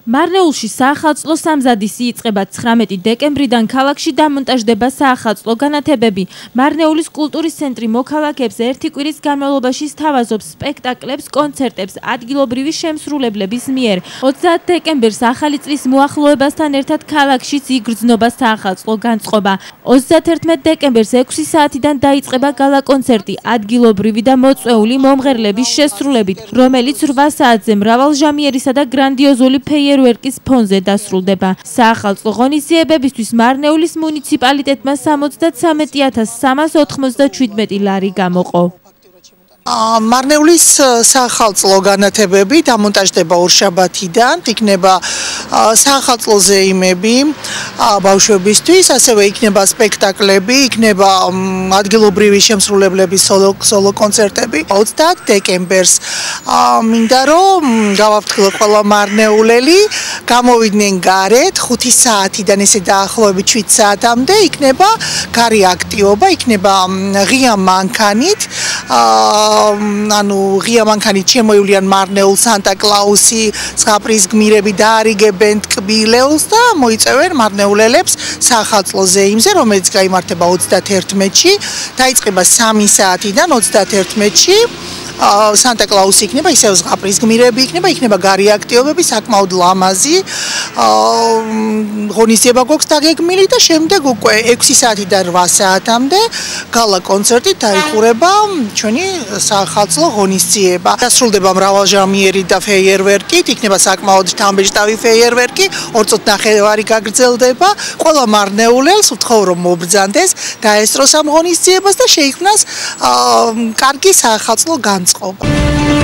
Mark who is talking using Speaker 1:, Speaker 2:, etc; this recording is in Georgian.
Speaker 1: მარნეულში საახალწლო სამზადისი იწყება 19 დეკემბრიდან ქალაქში დამონტაჟდება საახალწლო განათებები. მარნეულის კულტურის ცენტრი მოქალაქეებს ერთი კვირის განმავლობაში სთავაზობს სპექტაკლებს, კონცერტებს ადგილობრივი შემსრულებლების მიერ. 30 დეკემბერს ახალი წლის მოახლოებასთან ერთად ქალაქშიც იგრძნობა საახალწლო განწყობა. 31 დეკემბერს 6 საათიდან დაიწყება გალა კონცერტი ადგილობრივი და მოწვეული მომღერლების შესრულებით, რომელიც 8 საათზე მრავალჟამიერისა და გრანდიოზული ფეიერვერკის ფონზე დასრულდება. საახალწლო ღონისძიებებისთვის მარნეულის მუნიციპალიტეტმა 73,397 ლარი გამოყო.
Speaker 2: მარნეულის საახალწლო განათებები დამონტაჟდება ორშაბათიდან, იქნება საახალწლო ზეიმები ბავშვებისთვის, ასევე იქნება სპექტაკლები, იქნება ადგილობრივი შემსრულებლების სოლო კონცერტები. 30 დეკემბერს მინდა რომ გავაფრთხილოთ ყველა მარნეულელი, გამოვიდნენ გარეთ 5 საათიდან ესე დაახლოებით 7 საათამდე, იქნება გარე აქტივობა, იქნება ღია მანქანით, ანუ ღია მანქანით შემოივლიან მარნეულ სანტა-კლაუსი, ცხაფრის გმირები დაარიგებენ ტკბილეულს და მოიწევენ მარნეულელებს საახალწლო ზეიმზე, რომელიც გაიმართება 31-ში, დაიწყება 3 საათიდან 31-ში. სანტა-კლაუსი იქნება, ისევ ზღაპრის გმირები იქნება გარე აქტივობები, საკმაოდ ლამაზი ღონისძიება გვაქვს დაგეგმილი და შემდეგ უკვე 6 საათიდან 8 საათამდე გალა კონცერტით დაიხურება ჩვენი საახალწლო ღონისძიება. დასრულდება მრავალჟამიერი და ფეიერვერკით, იქნება საკმაოდ შთამბეჭდავი ფეიერვერკი, 2 წუთი ნახევარი გაგრძელდება. ყველა მარნეულელს ვთხოვ რომ მობრძანდეს, დაესწროს ამ ღონისძიებას და შეიქმნას კარგი საახალწლო განწყობა.